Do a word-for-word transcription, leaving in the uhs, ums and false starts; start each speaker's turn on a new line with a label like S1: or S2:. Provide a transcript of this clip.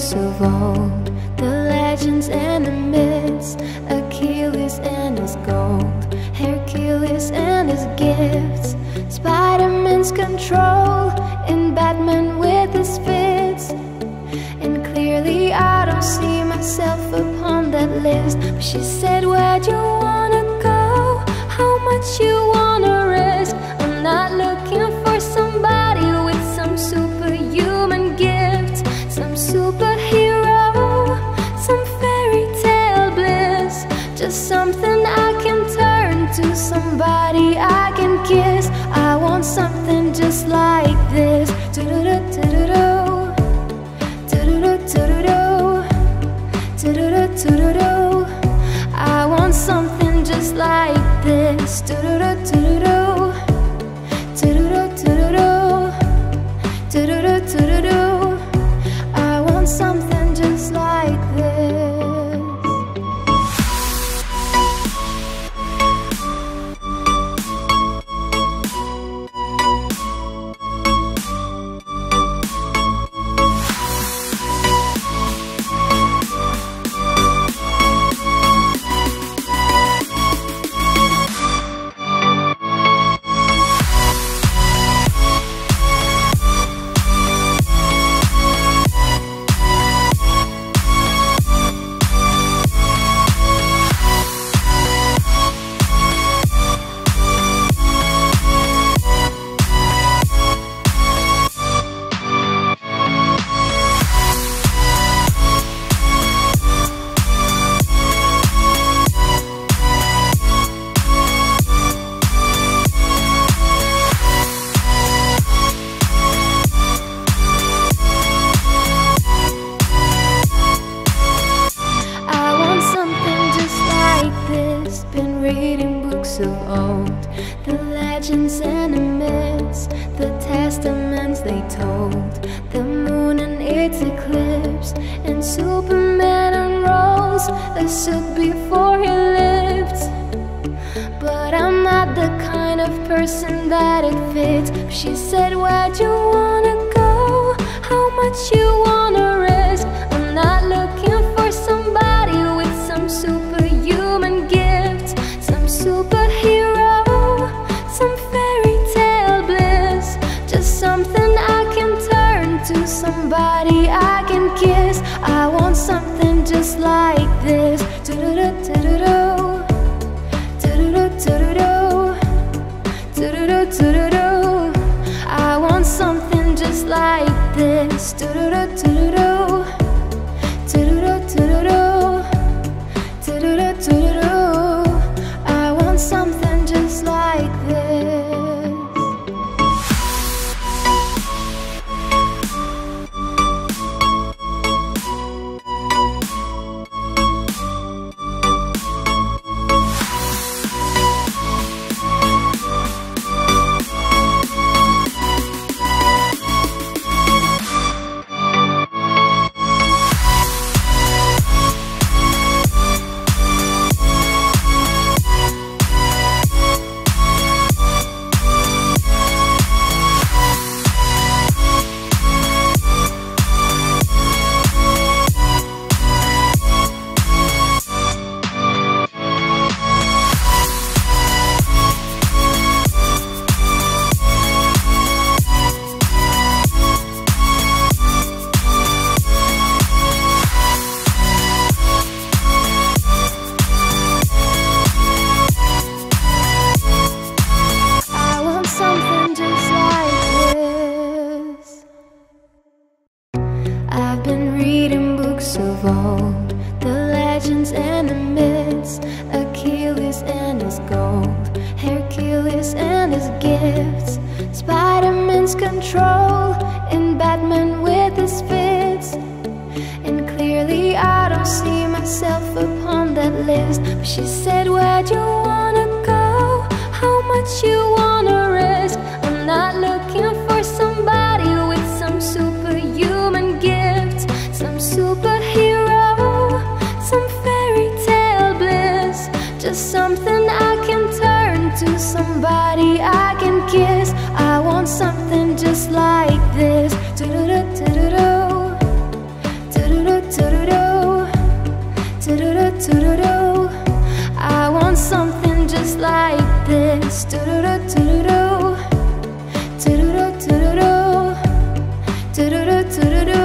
S1: books of old, the legends and the myths, Achilles and his gold, Hercules and his gifts, Spider-Man's control, and Batman with his fits. And clearly I don't see myself upon that list. But she said, where'd you wanna go? How much you wanna risk? I'm not looking for somebody with some superhuman gifts, some superhero, some fairy tale bliss. Just something I can turn to, somebody I can kiss. I want something just like this. Do-do-do, do-do-do, do-do-do, do-do-do, do-do-do. I want something just like this. Do-do-do, do-do-do, do-do-do, do-do-do, do-do-do. I want something just like this. Reading books of old, the legends and the myths, the testaments they told, the moon and its eclipse, and Superman unrolls a suit before he lived. But I'm not the kind of person that it fits. She said, where'd you wanna go? How much you wanna risk? I'm not looking for somebody with some superhuman gifts, some superhero, some fairy tale bliss. Just something I can turn to, somebody I can kiss. I want something just like this. Do-do-do, do-do-do, do-do-do, do-do-do, do-do-do, do-do-do. I want something just like this. Do-do-do, do-do-do, do-do-do, do-do-do, do-do-do, do-do-do. I want something just like this. Of old, the legends and the myths, Achilles and his gold, Hercules and his gifts, Spider-Man's control, and Batman with his fits. And clearly I don't see myself upon that list. But she said, where'd you wanna go? How much you wanna risk? I'm not looking for somebody with some superhuman gifts, some superhero, some fairy tale bliss. Just something I can turn to, somebody I can kiss. I want something just like this. Do-do-do, do-do-do, do-do-do. do-do-do. I want something just like this. Do-do-do, do-do-do. Do-do-do, do-do-do. Do-do-do, do-do-do.